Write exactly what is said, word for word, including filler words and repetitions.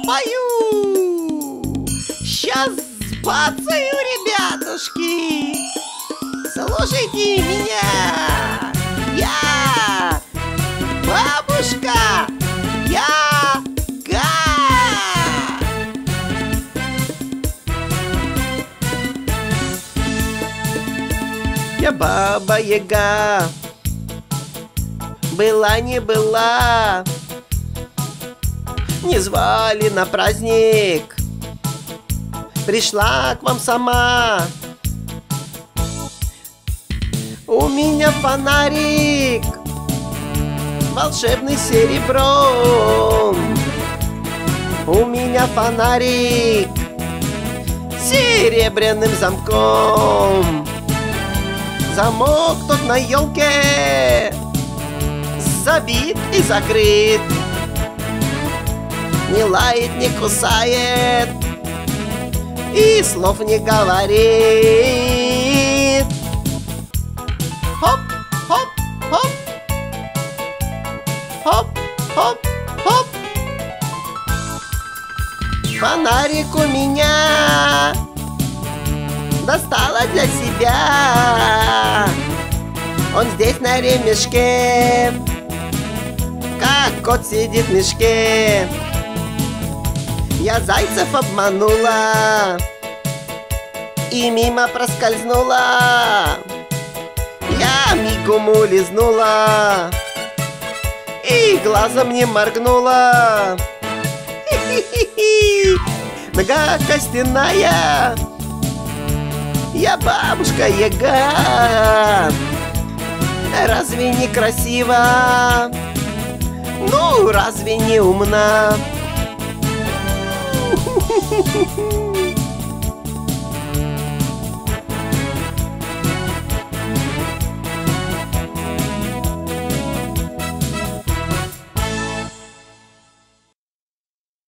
запою. Сейчас сбацаю, ребятушки. Слушайте меня. Я бабушка Яга. Я баба Яга. Была не была. Не звали на праздник. Пришла к вам сама. У меня фонарик волшебный серебром. У меня фонарик с серебряным замком. Замок тут на елке забит и закрыт. Не лает, не кусает и слов не говорит. Хоп, хоп, хоп. Хоп, хоп, хоп. Фонарик у меня достала для себя. Он здесь на ремешке, как кот сидит в мешке. Я зайцев обманула и мимо проскользнула. Я мигом улизнула и глазом не моргнула. Хи-хи-хи. Нога костяная, я бабушка Яга. Разве не красиво? Ну, разве не умна?